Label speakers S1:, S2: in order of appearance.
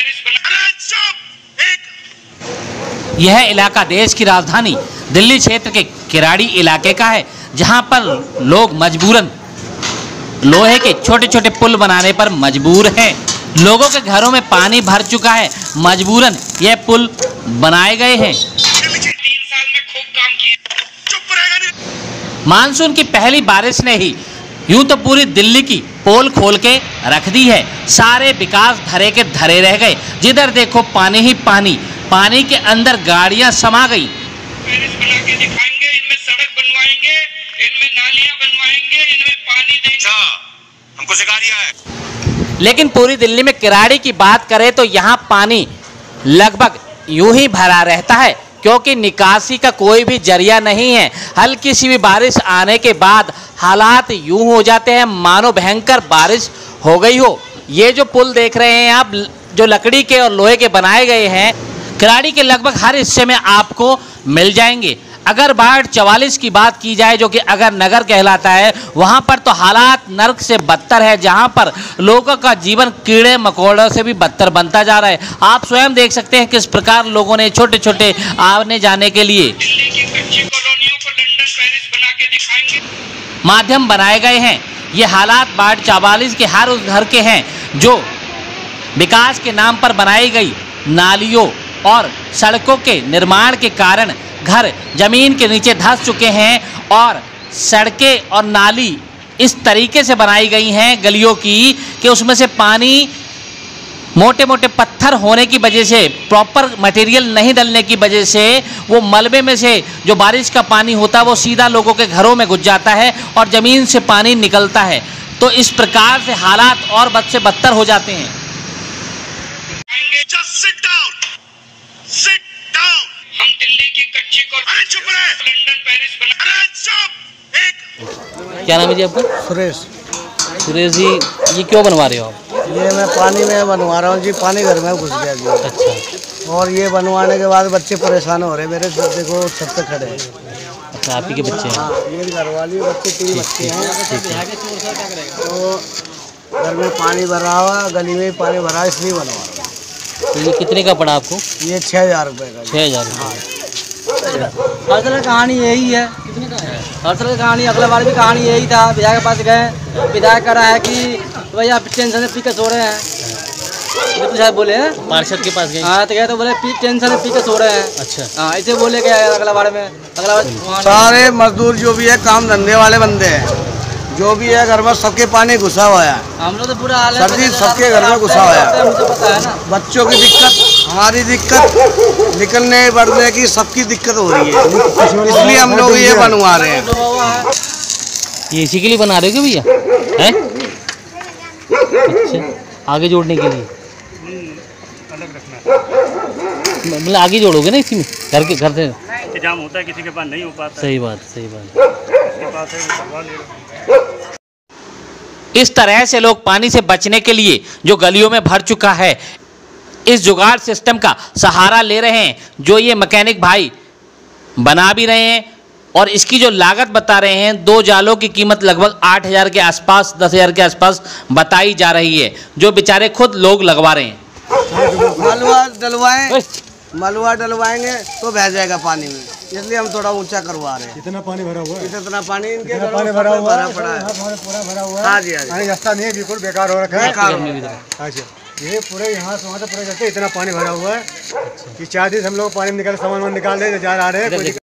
S1: यह इलाका देश की राजधानी दिल्ली क्षेत्र के किराड़ी इलाके का है, जहां पर लोग मजबूरन लोहे के छोटे छोटे पुल बनाने पर मजबूर हैं। लोगों के घरों में पानी भर चुका है, मजबूरन यह पुल बनाए गए हैं।
S2: 3 साल में खूब काम किया।
S1: मानसून की पहली बारिश ने ही यूं तो पूरी दिल्ली की पोल खोल के रख दी है। सारे विकास धरे के धरे रह गए, जिधर देखो पानी ही पानी, पानी के अंदर गाड़ियां समा गई।
S2: पेरिस बना के दिखाएंगे, इनमें सड़क बनवाएंगे, इनमें नालियां बनवाएंगे, इनमें पानी देंगे। हमको सिखा दिया है।
S1: लेकिन पूरी दिल्ली में किराड़ी की बात करें तो यहाँ पानी लगभग यूं ही भरा रहता है, क्योंकि निकासी का कोई भी जरिया नहीं है। हल्की सी भी बारिश आने के बाद हालात यूं हो जाते हैं मानो भयंकर बारिश हो गई हो। ये जो पुल देख रहे हैं आप, जो लकड़ी के और लोहे के बनाए गए हैं, किराड़ी के लगभग हर हिस्से में आपको मिल जाएंगे। अगर वार्ड 44 की बात की जाए, जो कि अगर नगर कहलाता है, वहां पर तो हालात नर्क से बदतर है, जहां पर लोगों का जीवन कीड़े मकोड़ों से भी बदतर बनता जा रहा है। आप स्वयं देख सकते हैं किस प्रकार लोगों ने छोटे छोटे आने जाने के लिए
S2: दिल्ली की कच्ची कॉलोनियों को लंदन पेरिस बना के दिखाएंगे।
S1: माध्यम बनाए गए हैं। ये हालात वार्ड 44 के हर उस घर के हैं जो विकास के नाम पर बनाई गई नालियों और सड़कों के निर्माण के कारण घर जमीन के नीचे धंस चुके हैं, और सड़कें और नाली इस तरीके से बनाई गई हैं गलियों की कि उसमें से पानी मोटे मोटे पत्थर होने की वजह से, प्रॉपर मटेरियल नहीं डलने की वजह से, वो मलबे में से जो बारिश का पानी होता है वो सीधा लोगों के घरों में घुस जाता है और ज़मीन से पानी निकलता है। तो इस प्रकार से हालात और बद से बदतर हो जाते हैं।
S2: हम दिल्ली की कच्ची कॉलोनी लंदन पेरिस बना।
S1: क्या नाम है जी आपका?
S3: सुरेश।
S1: सुरेश जी, ये क्यों बनवा रहे हो आप?
S3: ये मैं पानी में बनवा रहा हूँ जी, पानी घर में घुस गया जी।
S1: अच्छा।
S3: और ये बनवाने के बाद बच्चे परेशान हो रहे हैं, मेरे देखो छत पे खड़े हैं।
S1: अच्छा, आप ही के बच्चे हैं?
S3: हाँ, ये घर वाली बच्चे 3 बच्चे हैं। तो घर में पानी भरा हुआ, गली में पानी भरा, इसलिए बनवा रहा हूँ।
S1: तो ये कितने का पड़ा आपको?
S3: ये 6000 रुपये का।
S1: 6000 रुपये।
S3: हर तरह कहानी यही है।
S1: कितने का है?
S3: हर तरह कहानी, अगला बार भी कहानी यही था। विधायक के पास गए, विधायक कह रहा है कि भैया टेंशन से पी के सो रहे हैं। तो शायद बोले हैं
S1: पार्षद के पास गए?
S3: हाँ, तो गए तो बोले टेंशन से पी के सो रहे हैं।
S1: अच्छा।
S3: हाँ, ऐसे बोले गए अगला बार में। अगला बार सारे मजदूर जो भी है, काम धंधे वाले बंदे हैं, जो भी है घर में, सबके पानी घुसा हुआ है। हम लोग तो पूरा हाल है, सर्दी सबके घर में घुसा हुआ है। मुझे पता है ना, बच्चों की दिक्कत, हमारी दिक्कत, निकलने बढ़ने की सबकी दिक्कत हो रही है, इसलिए हम लोग ये बनवा रहे हैं।
S1: ये इसी के लिए बना रहे हो क्या भैया? हैं? अच्छा, आगे जोड़ने के लिए
S4: अलग रखना,
S1: मतलब आगे जोड़ोगे ना इसी में, घर से
S4: इंतजाम होता है, किसी के पास नहीं हो पाता।
S1: सही बात, सही बात।
S4: इसके पास है, वो करवा ले रहे।
S1: इस तरह से लोग पानी से बचने के लिए जो गलियों में भर चुका है, इस जुगाड़ सिस्टम का सहारा ले रहे हैं, जो ये मैकेनिक भाई बना भी रहे हैं। और इसकी जो लागत बता रहे हैं, 2 जालों की कीमत लगभग 8000 के आसपास, 10000 के आसपास बताई जा रही है, जो बेचारे खुद लोग लगवा रहे हैं।
S3: मलुआ डलवाएंगे तो बह जाएगा पानी में, इसलिए हम थोड़ा ऊंचा करवा रहे हैं।
S4: इतना पानी भरा हुआ है,
S3: इतना पानी इनके
S4: पानी भरा हुआ है,
S3: पड़ा है,
S4: पूरा भरा हुआ है।
S3: हाँ जी, हाँ जी।
S4: रास्ता नहीं है, बिल्कुल बेकार हो रखा है।
S1: अच्छा,
S4: ये पूरे यहाँ से वहाँ तक पूरे जाते, इतना पानी भरा हुआ है कि 4 दिन हम लोग पानी में निकाल, सामान निकाल रहे, जा रहे हैं।